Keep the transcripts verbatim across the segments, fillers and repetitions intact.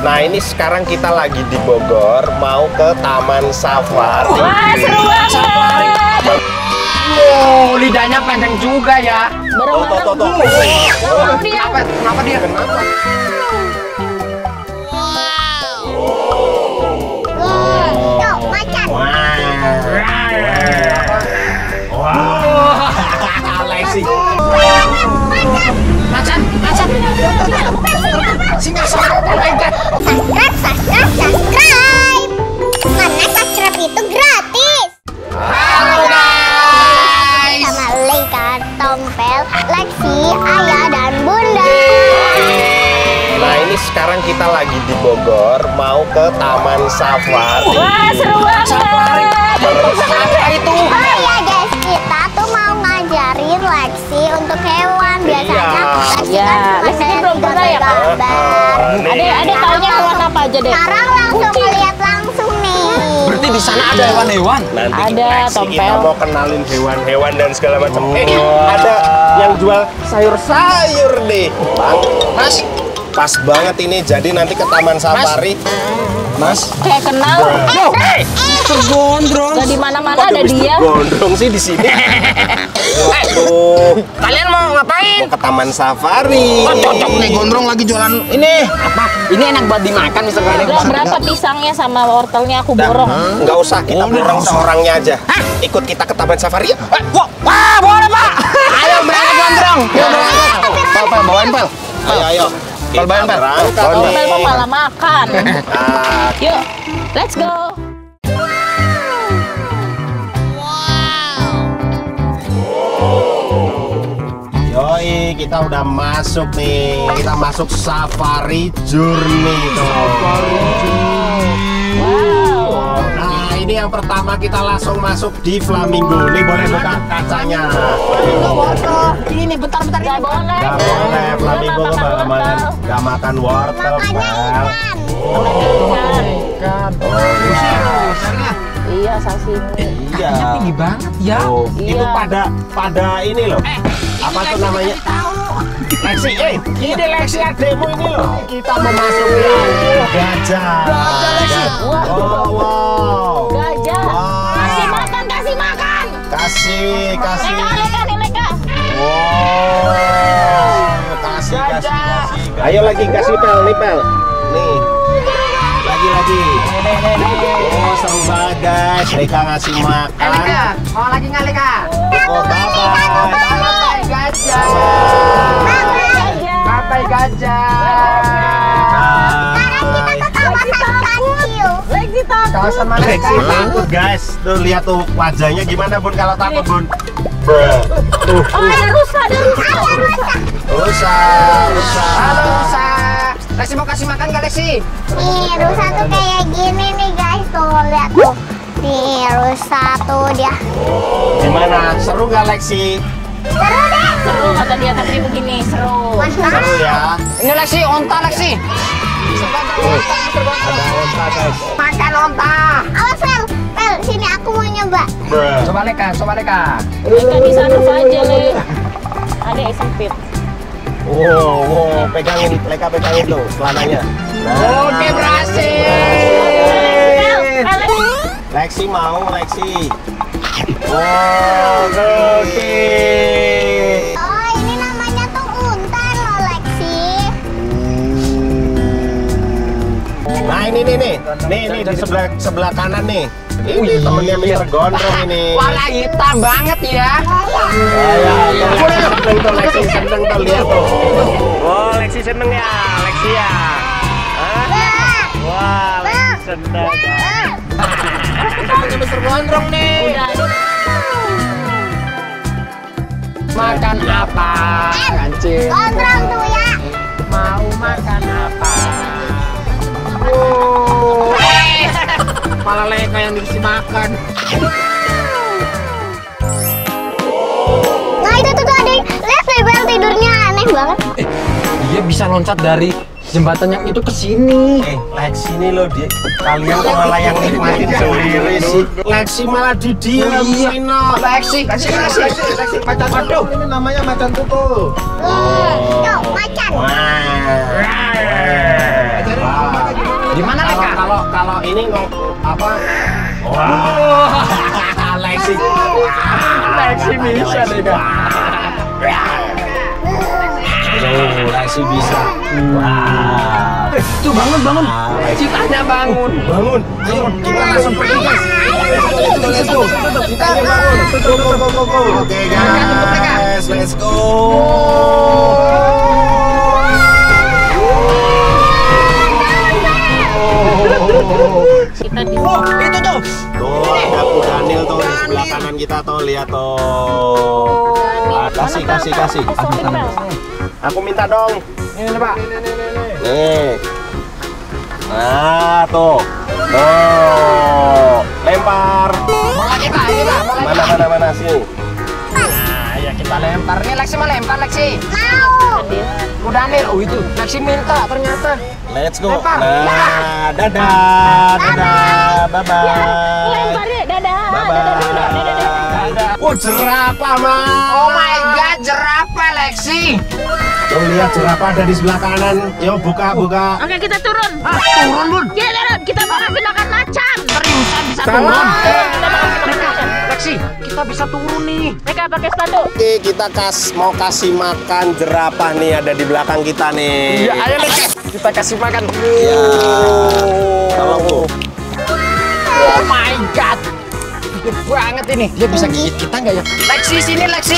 Nah ini sekarang kita lagi di Bogor, mau ke Taman Safari. Wah seru banget. Wow, lidahnya panjang juga ya. Tuh, tuh, tuh, tuh. Kenapa? Kenapa dia? Kenapa? Tuh, macan. Wah, Lexi. Macan, macan. Singa sama Subscribe, subscribe, subscribe. Karena subscribe itu gratis. Halo guys. Sama Leika, Tompel, Lexi, Ayah, dan Bunda. Nah ini sekarang kita lagi di Bogor, mau ke Taman Safari. Wah seru banget. Apa itu? Oh iya guys, kita tuh mau ngajarin Lexi untuk hewan. Biasanya Lexi Ya, kan Lexi cuma kan belum pernah ya, Kak? gambar. Adek, adek taunya hewan apa aja deh? Sekarang langsung lihat langsung nih. Berarti di sana ada hewan-hewan. Nanti Ada, Lexi kita Tompel. mau kenalin hewan-hewan dan segala macam. Eh, ada yang jual sayur-sayur nih. Bang, Mas, pas banget ini. Jadi nanti ke Taman Safari. Mas, Kayak kenal. Eh, tergondrong. Gak di mana-mana ada dia. gondrong sih di sini. Waduh, Kalian mau ngapain? mau ke Taman Safari. Oh, cocok nih gondrong lagi jualan ini. Apa? Ini enak buat dimakan, Mister Gandeng. Udah berapa pisangnya sama wortelnya aku Dah, borong. nggak usah, kita borong seorangnya aja. Ikut kita ke Taman Safari yuk. Wah, wah, boleh Pak. Ayo berangkat gondrong. Yuk berangkat. Pel, pel, bawain pel. Ayo, ayo. Pel, bawain pel. Berangkat Tompel nih. mau malah makan. Nah, Yuk, let's go. yoi, kita udah masuk nih. Kita masuk Safari Journey. Wow. Nah, ini yang pertama kita langsung masuk di Flamingo. Nih boleh buka kacanya. Ini bentar-bentar Gak boleh. Gak boleh, Flamingo Gak gak makan makan, wortel. gak makan wortel. Makanya Bel. ikan. Ikan. Iya, sashimi. Iya. tinggi banget ya. Oh, Iya. itu pada pada ini loh. Apa tuh namanya? Lexi, eh, ini Lexi ademu ini loh. Kita memasuki gajah. Gajah. Wah. Oh, wow. Gajah. Wow. Kasih makan, kasih makan. Kasih, kasih. Leka, leka, nih, leka. Wow. Kasih, kasih, kasih. Ayo lagi kasih pel, nih pel. Nih. Lagi lagi. Oh, seru banget guys. Leka ngasih makan. mau lagi nggak Leka? Oh, bye bye. Bye gajah. Gajah. Bye gajah. Sekarang kita ke kawasan Kancil. Lexi takut. Kawasan mana Lexi takut guys. Tuh lihat tuh wajahnya gimana Bun kalau takut Bun. Bruh. Tuh. Oh, ada rusa, ada rusa. Rusa, rusa. Halo Rusa. Lexi mau kasih makan nggak Lexi? Nih, rusa tuh kayak gini nih guys. Tuh, lihat tuh. Nih, rusa tuh dia. Gimana? Seru gak Lexi? Seru deh. Seru kata dia tapi begini, seru. Seru ya. Ini Lexi, onta Lexi. Ada onta guys. Makan onta. Awas, Fel. Fel, sini aku mau nyoba. Bruh. Coba Leka, coba Leka. Leka di sana aja, Le. Ada yang sempit. Wow, wow, pegangin, Leka pegangin tuh celananya. Nah. Oke, berhasil. Lexi mau, Lexi. Wow, oke. Oh, ini namanya tuh unta loh, Lexi. Nah ini nih nih, nih nih di sebelah sebelah kanan nih. Ini temennya mister Gondrong ini. Warna hitam banget ya. Ya, ya, seneng tuh Lexi, seneng tuh lihat tuh. Oh, Lexi seneng ya, Lexi ya. Hah? Wah, Lexi seneng. Temennya mister Gondrong nih. Udah, aduh. Makan apa? Kancil. Gondrong tuh ya. Mau makan apa? Oh. Malah Leka yang dikasih makan. Nah, itu tuh tuh ada. Lihat deh, Bel, tidurnya aneh banget. Eh, dia bisa loncat dari jembatan yang itu ke sini. Eh, Lexi ini loh dia. Kalian kok malah yang nikmatin sendiri sih. Lexi malah didiamin. Oh, Lexi, kasih kasih. Lexi macan waduh. ini namanya macan tutul. Tuh, macan. Wah. Wah. Gimana Kalau Leka? kalau kalau ini ngom apa? Wah, Lexi. Lexi bisa Leka. Tuh, Lexi bisa. Wah. Tuh bangun bangun. Ah, Lexi. Citanya bangun. Bangun, bangun. Kita langsung pergi guys. Let's go, let's go. Citanya bangun. Go, go, go, go, go. Oke guys, let's go. Kita di Oh, itu tuh. Tuh, ada Bu Daniel tuh di sebelah kanan kita tuh, lihat tuh. Ah, kasih, kasih, kasih. Suapin, Bel. Aku minta dong. Ini Pak. Nih. Nah, tuh. Tuh. Lempar. Mau lagi Pak, ini Pak. Mau lagi. Mana, mana, mana sini. Nah, ya kita lempar. Nih Lexi mau lempar Lexi. Mau. Udah Nil. Oh itu. Lexi minta ternyata. Let's go. Lempar. Nah, dadah, dadah, bye bye. Lempar ya, dadah. Bye Dadah, dadah, dadah, dadah. bye. Oh, jerapah, Mas. Oh my god, jerapah Lexi. Tuh lihat jerapah ada di sebelah kanan. Yuk buka, buka. Oke, kita turun. Ah, turun Bun. Ya, dadah. Kita mau kasih makan macan. Seriusan bisa Salah. turun. Kita mau kasih makan macan. Lexi, kita bisa turun nih. Mereka pakai sepatu. Oke, kita kas mau kasih makan jerapah nih, ada di belakang kita nih. Iya, ayo Lexi. Kita kasih makan. Ya. Tolong Bu. Oh my god. Gede banget ini. Dia bisa gigit kita nggak ya? Lexi, sini Lexi.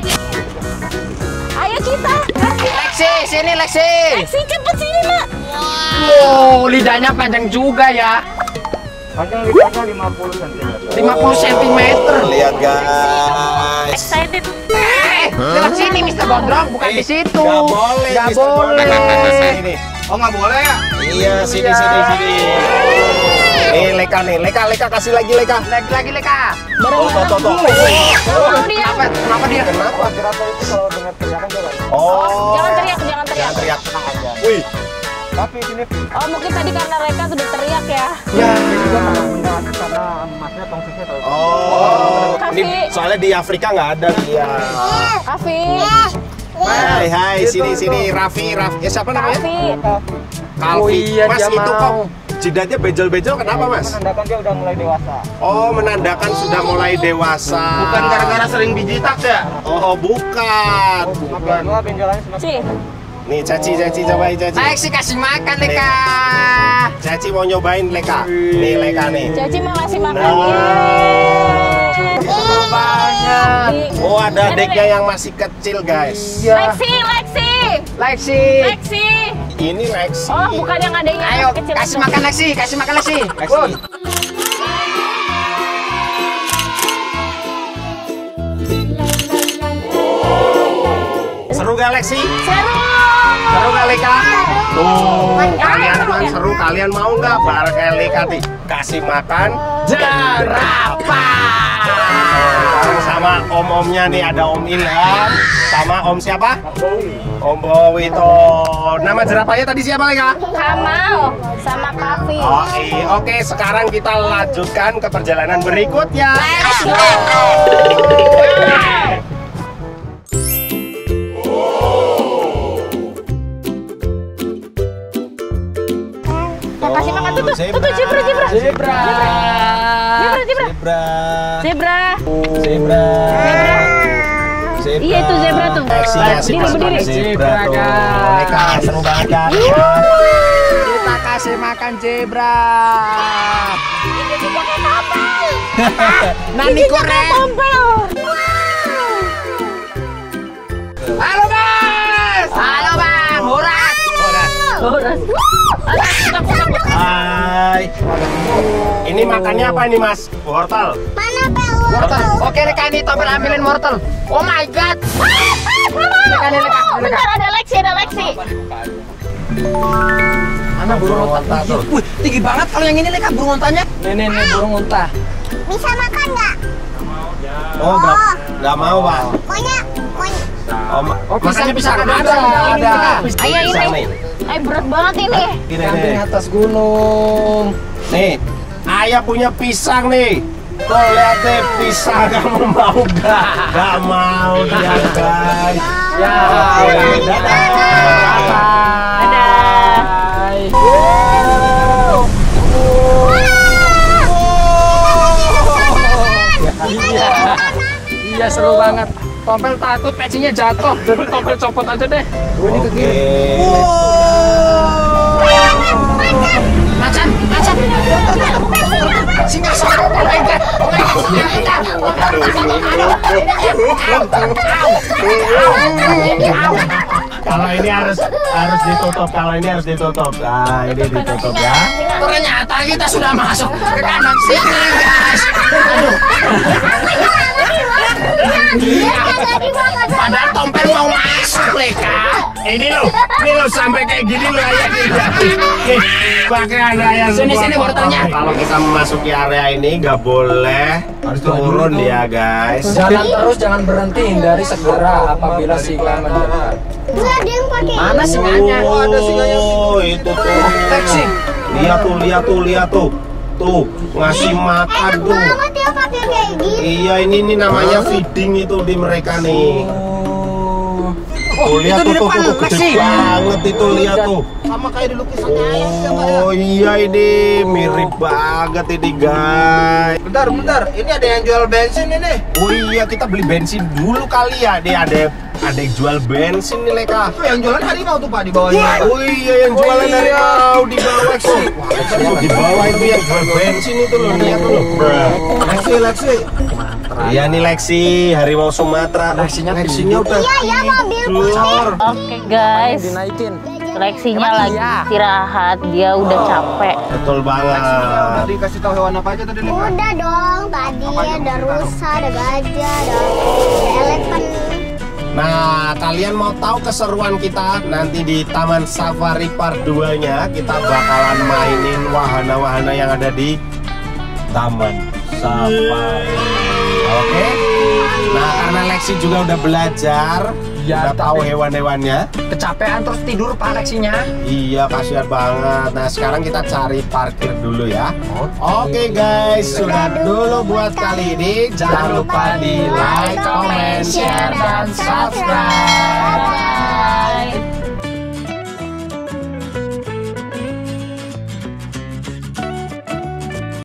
Ayo kita. Lexi, sini Lexi. Lexi, cepet sini, Nak. Oh, lidahnya panjang juga ya. Panjang lidahnya lima puluh sentimeter. lima puluh sentimeter. Lihat guys. Excited. Eh, lewat sini Mister Gondrong, bukan di situ. Nggak boleh. Nggak Mister boleh. Gondrong. Sini. Oh, nggak boleh ya? Iya, sini, sini, sini. Nih, Leka nih. Leka, Leka kasih lagi Leka. Lagi lagi Leka. Oh, tuh, tuh, tuh. Mau dia. Kenapa? Kenapa dia? Kenapa? Jerapah itu kalau dengar teriakan jalan. Oh. Jangan teriak, jangan teriak. Jangan teriak. Tenang aja. Wih. Tapi sini Oh, mungkin tadi karena mereka sudah teriak ya. ya juga karena emasnya tongsingnya tahu. Oh. Kasih. Ini soalnya di Afrika nggak ada dia. Kafi. Hai, hai, sini, sini. Raffi, Raffi. Ya, siapa namanya? Kafi. Kalvi. Oh iya, Mas, dia itu kok mau. jidatnya bejol-bejol kenapa, Mas? Menandakan dia udah mulai dewasa. Oh, menandakan sudah mulai dewasa. Bukan gara-gara sering bijitak ya? Oh, bukan. Bukan. Benjolannya semakin. Si. Nih, Caci, Caci, cobain Caci. Lexi kasih makan Leka. Caci mau nyobain Leka. Nih, Leka nih. Caci mau kasih makan. Nah. Terlalu banyak. Yeay. Oh, ada adiknya yang masih kecil, guys. Iya. Lexi, Lexi. Lexi. Lexi. Ini Lexi. Oh, bukan yang adanya Ayo yang kecil. kasih makan Lexi, kasih makan Lexi. Lexi. Bun. Seru gak, Lexi? Seru. Seru gak, Leka? Tuh, Ayo, kalian ayo. kan seru. Kalian mau nggak bareng kayak Leka nih? Kasih makan Jerapah. bareng sama om-omnya nih, ada Om Ilham sama Om siapa? Om Bowi tuh. Nama jerapahnya tadi siapa, Leka? Kamal sama Kafi. Oh, iya. Oke, sekarang kita lanjutkan ke perjalanan berikutnya. Let's go. Kita kasih makan tuh tuh. Tuh tuh zebra zebra. Zebra. Zebra zebra. Zebra. Zebra. Zebra. Zebra. Iya, itu zebra tuh. Lexi kasih Berdiri, makan berdiri. zebra tuh. Zebra, Leka seru banget kan? Kita kasih makan zebra. Nani korek. Halo Mas. Halo Bang. Horas. Horas. Hai. Ini makannya apa ini, Mas? Wortel. Mana pelur? Wortel. Oke Leka, ini Tompel ambilin wortel. Oh my god. Leka, nih, Leka, nih, Leka. Bentar, ada Lexi, ada Lexi. Mana burung unta tuh? Wih, tinggi banget kalau yang ini Leka burung untanya. Nih nih nih burung unta. Bisa makan nggak? Oh, nggak nggak mau, Bang. Maunya, maunya. Oh, ma- Oh, makannya bisa ada, ada, ada. ada. Ayo Bisa ini. nih. Ayo berat banget ini. Ini Camping nih. atas gunung. Nih, ayah punya pisang nih. Tuh lihat deh pisang, kamu mau gak? Gak mau dia, guys. Ya, Dadah. Dadah. seru banget. Tompel takut pecinya jatuh, jadi Tompel copot aja deh. Oke. Macan, macan. Singa sama. Oh my god. Oh my god. Kalau ini harus harus ditutup, kalau ini harus ditutup. Nah, ini ditutup ya. Ternyata kita sudah masuk ke kandang singa, guys. Padahal Tompel mau masuk, Leka. Ini lo, ini lo sampai kayak gini lo ayah kita. Nih, pakai ada yang Sini, sini, wortelnya. Kalau kita memasuki area ini nggak boleh turun ya guys. Jalan terus, jangan berhenti, hindari segera apabila singa mendekat. Enggak, ada yang pakai Mana singanya? Oh, ada singanya. Oh, itu tuh. Taksi. Lihat tuh, lihat tuh, lihat tuh. Tuh, ngasih makan enak tuh. banget ya pakai kayak gini. Iya, ini ini namanya feeding itu di mereka nih. Oh, Tuh, lihat itu di tuh, depan, tuh, tuh, gede taksi. banget itu, lihat tuh. Sama kayak di lukisannya ayam ya, Mbak, ya? Oh iya ini mirip banget ini guys. Bentar, bentar. Ini ada yang jual bensin ini. Oh iya kita beli bensin dulu kali ya. Nih ada ada yang jual bensin nih Leka. Oh, yang jualan harimau tuh, Pak, di bawahnya. Oh iya yang jualan dari mau di bawah tuh. Di bawah itu yang jual bensin itu loh, lihat tuh loh. Lexi, Lexi. Iya nih Lexi, harimau Sumatera. Lexinya Lexinya udah Iya, ya mobil tidur. Oke guys, dinaikin. seleksinya Emang lagi iya? istirahat, dia udah capek. Betul Udah banget. dikasih tahu hewan apa aja tadi, Lek? Udah dong, tadi ada rusa, ada gajah, ada elephant. Nah, kalian mau tahu keseruan kita nanti di Taman Safari Part dua-nya? Kita bakalan mainin wahana-wahana yang ada di Taman Safari. Oke? Nah, karena Lexi juga udah belajar, Ya, udah tahu tapi- hewan-hewannya. Kecapean terus tidur Pak Lexinya. Iya, kasihan banget. Nah, sekarang kita cari parkir dulu ya. Oke guys, sudah dulu buat kali ini. Jangan lupa di like, comment, share, dan subscribe.